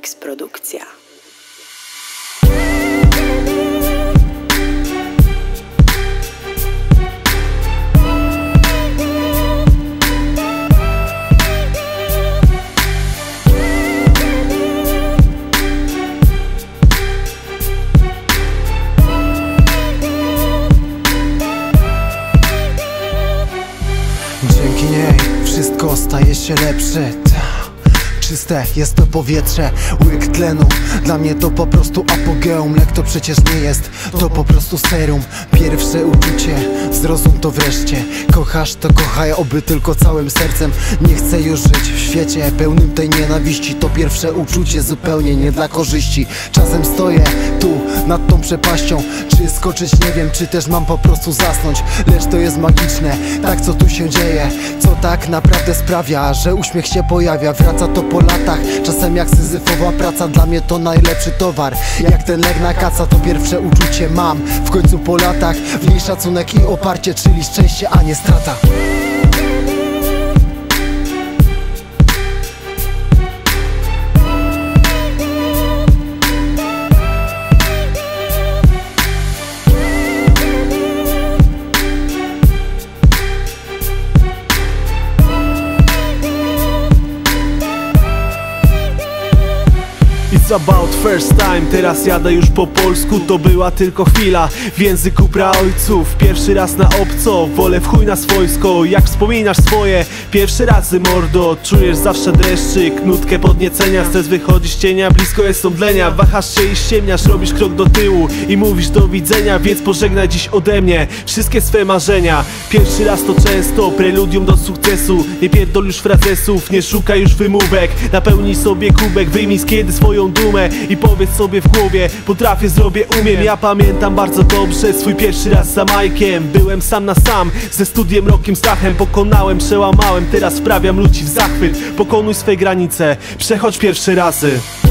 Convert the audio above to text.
Mix Produkcja. Dzięki niej wszystko staje się lepsze. Czyste jest to powietrze, łyk tlenu. Dla mnie to po prostu apogeum. Lek to przecież nie jest, to po prostu serum. Pierwsze uczucie, zrozum to wreszcie. Kochasz to kochaj, oby tylko całym sercem. Nie chcę już żyć w świecie pełnym tej nienawiści. To pierwsze uczucie zupełnie nie dla korzyści. Czasem stoję tu, nad tą przepaścią. Czy skoczyć nie wiem, czy też mam po prostu zasnąć. Lecz to jest magiczne, tak co tu się dzieje. Co tak naprawdę sprawia, że uśmiech się pojawia. Wraca to po latach, czasem jak syzyfowa praca. Dla mnie to najlepszy towar, jak ten lek na kaca. To pierwsze uczucie mam, w końcu po latach. W niej szacunek i oparcie, czyli szczęście, a nie strata. It's about first time, teraz jadę już po polsku. To była tylko chwila w języku praojców. Pierwszy raz na obco, wolę w chuj na swojsko. Jak wspominasz swoje pierwsze razy, mordo, czujesz zawsze dreszczyk, nutkę podniecenia. Stres wychodzi z cienia, blisko jest omdlenia. Wahasz się i ściemniasz, robisz krok do tyłu i mówisz do widzenia. Więc pożegnaj dziś ode mnie wszystkie swe marzenia. Pierwszy raz to często preludium do sukcesu. Nie pierdol już frazesów, nie szukaj już wymówek. Napełnij sobie kubek, wyjmij z kiedy swoją dumę i powiedz sobie w głowie: potrafię, zrobię, umiem. Ja pamiętam bardzo dobrze swój pierwszy raz za majkiem. Byłem sam na sam ze studiem Rokiem Stachem. Pokonałem, przełamałem, teraz wprawiam ludzi w zachwyt. Pokonuj swe granice, przechodź pierwsze razy.